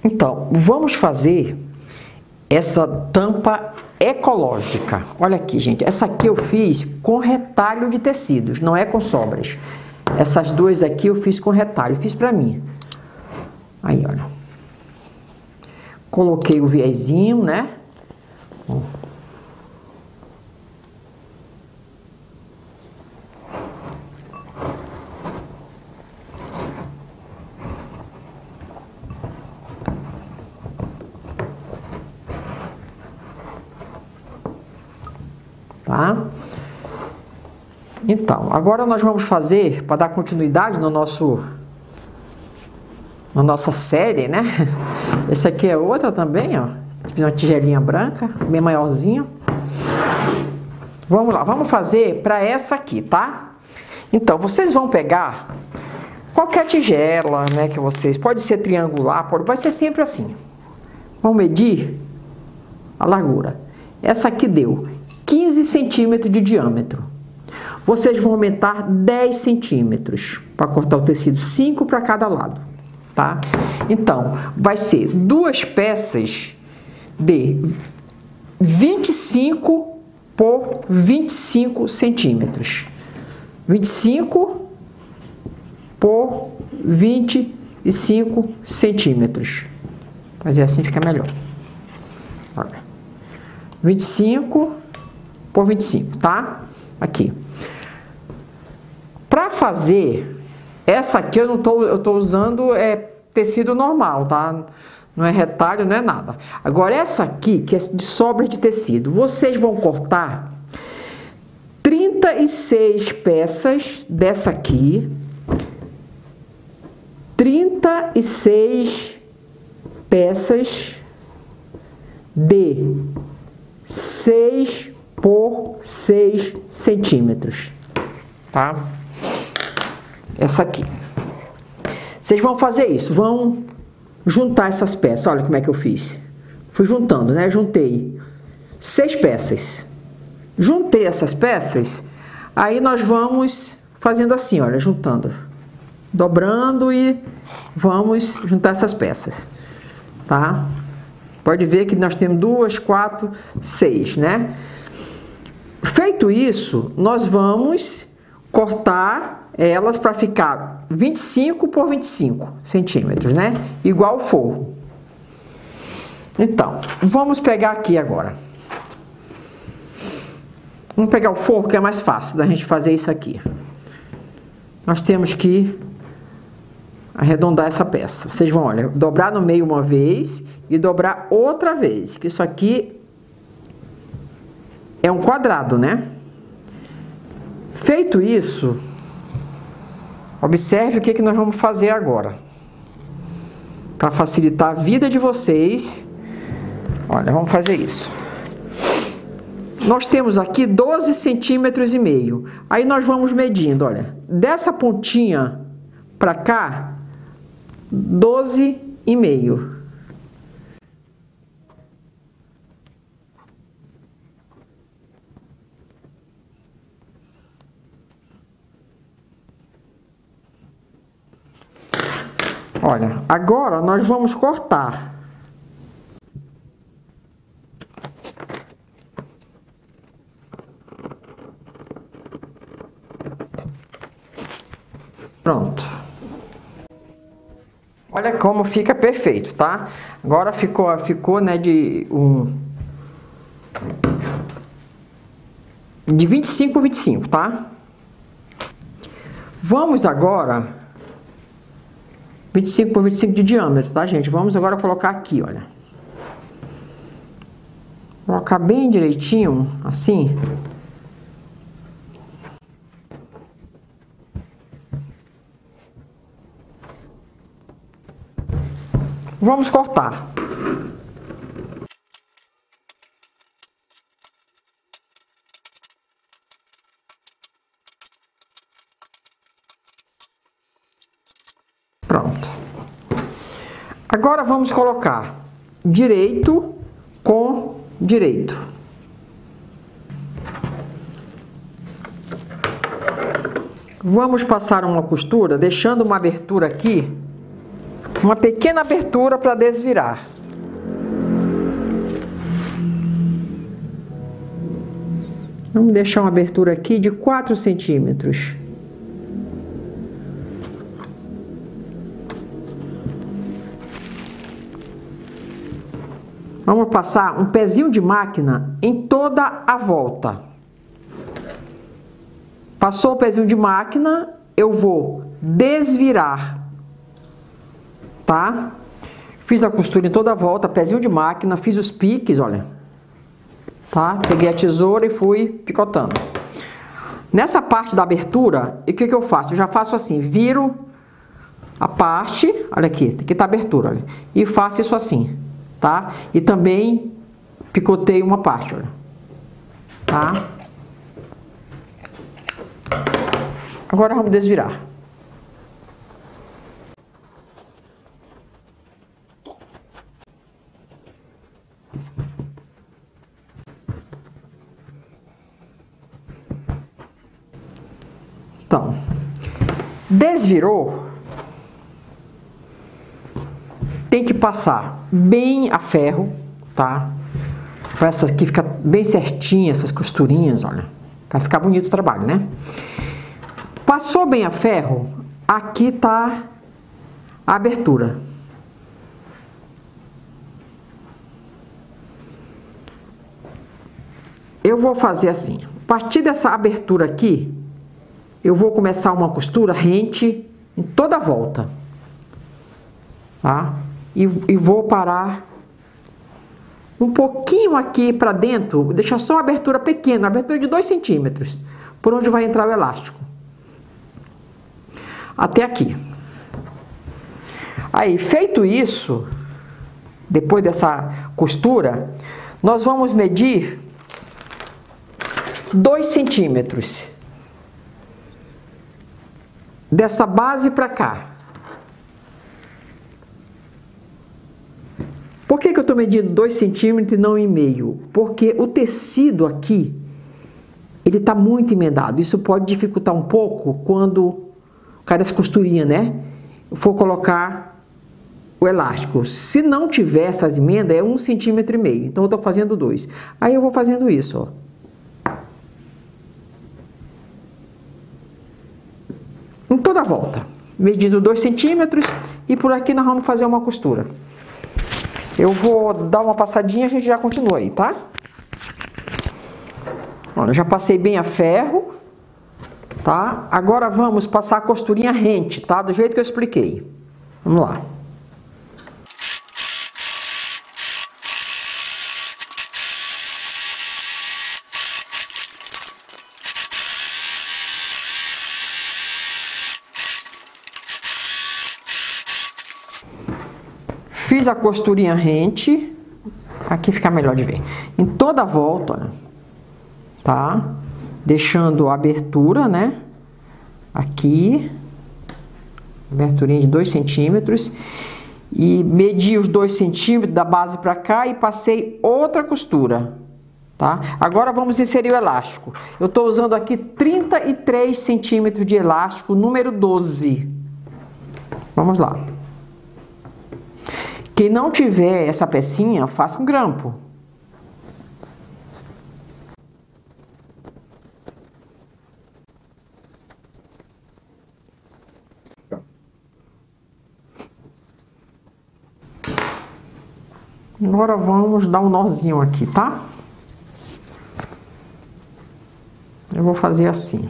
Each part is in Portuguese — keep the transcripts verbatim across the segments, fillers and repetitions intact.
Então, vamos fazer essa tampa ecológica. Olha aqui, gente. Essa aqui eu fiz com retalho de tecidos, não é com sobras. Essas duas aqui eu fiz com retalho, fiz pra mim. Aí, olha. Coloquei o viezinho, né? Ó. Tá? Então, agora nós vamos fazer, para dar continuidade no nosso, na nossa série, né? Esse aqui é outra também, ó. Uma tigelinha branca, bem maiorzinha. Vamos lá, vamos fazer para essa aqui, tá? Então, vocês vão pegar qualquer tigela, né, que vocês... Pode ser triangular, pode, pode ser sempre assim. Vamos medir a largura. Essa aqui deu quinze centímetros de diâmetro. Vocês vão aumentar dez centímetros para cortar o tecido, cinco para cada lado, tá? Então, vai ser duas peças de vinte e cinco por vinte e cinco centímetros. vinte e cinco por vinte e cinco centímetros. Fazer assim fica melhor. Olha. vinte e cinco por vinte e cinco, tá? Aqui. Para fazer essa aqui eu não tô, eu tô usando é tecido normal, tá? Não é retalho, não é nada. Agora essa aqui, que é de sobra de tecido, vocês vão cortar trinta e seis peças dessa aqui. trinta e seis peças de seis por seis centímetros, tá? Essa aqui. Vocês vão fazer isso, vão juntar essas peças. Olha como é que eu fiz. Fui juntando, né? Juntei seis peças. Juntei essas peças, aí nós vamos fazendo assim, olha, juntando. Dobrando e vamos juntar essas peças, tá? Pode ver que nós temos duas, quatro, seis, né? Feito isso, nós vamos cortar elas para ficar vinte e cinco por vinte e cinco centímetros, né? Igual o forro. Então, vamos pegar aqui agora. Vamos pegar o forro, que é mais fácil da gente fazer isso aqui. Nós temos que arredondar essa peça. Vocês vão, olha, dobrar no meio uma vez e dobrar outra vez, que isso aqui é um quadrado, né? Feito isso, observe o que que nós vamos fazer agora. Para facilitar a vida de vocês, olha, vamos fazer isso. Nós temos aqui doze centímetros e meio. Aí nós vamos medindo, olha, dessa pontinha para cá, doze e meio. Olha, agora nós vamos cortar. Pronto. Olha como fica perfeito, tá? Agora ficou, ficou, né, de um de vinte e cinco por vinte e cinco, tá? Vamos agora vinte e cinco por vinte e cinco de diâmetro, tá, gente? Vamos agora colocar aqui, olha. Colocar bem direitinho, assim. Vamos cortar. Pronto. Agora vamos colocar direito com direito. Vamos passar uma costura, deixando uma abertura aqui uma pequena abertura para desvirar. Vamos deixar uma abertura aqui de quatro centímetros. Vamos passar um pezinho de máquina em toda a volta. Passou o pezinho de máquina, eu vou desvirar, tá? Fiz a costura em toda a volta, pezinho de máquina, fiz os piques, olha. Tá? Peguei a tesoura e fui picotando. Nessa parte da abertura, o que que eu faço? Eu já faço assim, viro a parte, olha aqui, aqui tá a abertura, olha, e faço isso assim, tá? E também picoteio uma parte, olha, tá? Agora vamos desvirar. Então, desvirou, tem que passar bem a ferro, tá? Essa aqui fica bem certinha, essas costurinhas, olha, vai ficar bonito o trabalho, né? Passou bem a ferro, aqui tá a abertura. Eu vou fazer assim, a partir dessa abertura aqui, eu vou começar uma costura rente em toda a volta, tá? E, e vou parar um pouquinho aqui para dentro, deixar só uma abertura pequena, uma abertura de dois centímetros, por onde vai entrar o elástico. Até aqui. Aí, feito isso, depois dessa costura, nós vamos medir dois centímetros. Dessa base para cá. Por que que eu estou medindo dois centímetros e não um e meio? Porque o tecido aqui, ele está muito emendado. Isso pode dificultar um pouco quando, cada costurinha, né? For colocar o elástico. Se não tiver essas emendas, é um centímetro e meio. Então eu estou fazendo dois. Aí eu vou fazendo isso, ó. Em toda a volta, medindo dois centímetros, e por aqui nós vamos fazer uma costura. Eu vou dar uma passadinha e a gente já continua aí, tá? Olha, eu já passei bem a ferro, tá? Agora vamos passar a costurinha rente, tá? Do jeito que eu expliquei. Vamos lá. Fiz a costurinha rente, aqui fica melhor de ver, em toda a volta, olha, tá? Deixando a abertura, né? Aqui, aberturinha de dois centímetros, e medi os dois centímetros da base para cá e passei outra costura, tá? Agora vamos inserir o elástico. Eu tô usando aqui trinta e três centímetros de elástico, número doze. Vamos lá. Quem não tiver essa pecinha, faça um grampo. Agora vamos dar um nozinho aqui, tá? Eu vou fazer assim.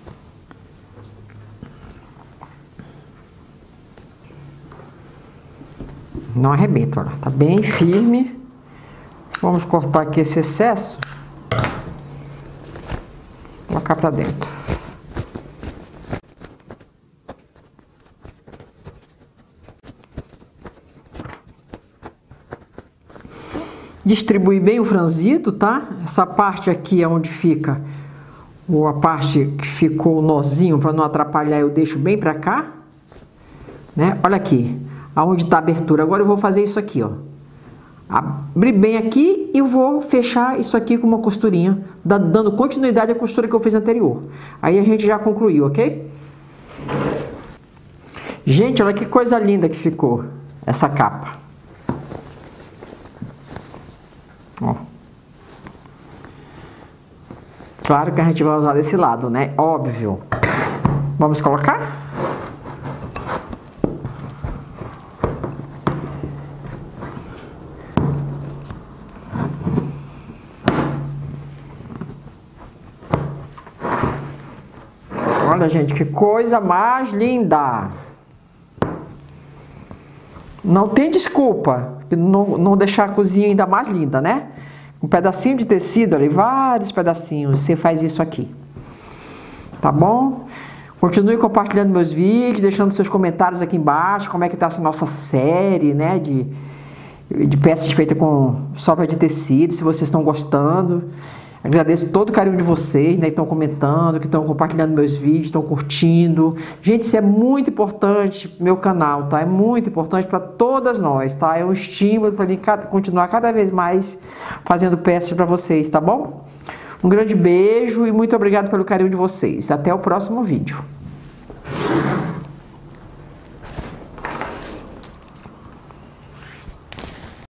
Não arrebenta, olha, tá bem firme. Vamos cortar aqui esse excesso. Colocar pra dentro. Distribuir bem o franzido, tá? Essa parte aqui é onde fica, ou a parte que ficou o nozinho, para não atrapalhar, eu deixo bem pra cá, né? Olha aqui. Aonde está a abertura. Agora eu vou fazer isso aqui, ó. Abrir bem aqui e vou fechar isso aqui com uma costurinha, dando continuidade à costura que eu fiz anterior. Aí a gente já concluiu, ok? Gente, olha que coisa linda que ficou. essa capa. Ó. Claro que a gente vai usar desse lado, né? Óbvio. Vamos colocar? Olha, gente, que coisa mais linda! Não tem desculpa de não, não deixar a cozinha ainda mais linda, né? Um pedacinho de tecido ali, vários pedacinhos, você faz isso aqui. Tá bom? Continue compartilhando meus vídeos, deixando seus comentários aqui embaixo, como é que tá essa nossa série, né, de, de peças feitas com sobra de tecido, se vocês estão gostando. Agradeço todo o carinho de vocês, né, que estão comentando, que estão compartilhando meus vídeos, estão curtindo. Gente, isso é muito importante pro meu canal, tá? É muito importante para todas nós, tá? É um estímulo para mim continuar cada vez mais fazendo peças para vocês, tá bom? Um grande beijo e muito obrigado pelo carinho de vocês. Até o próximo vídeo.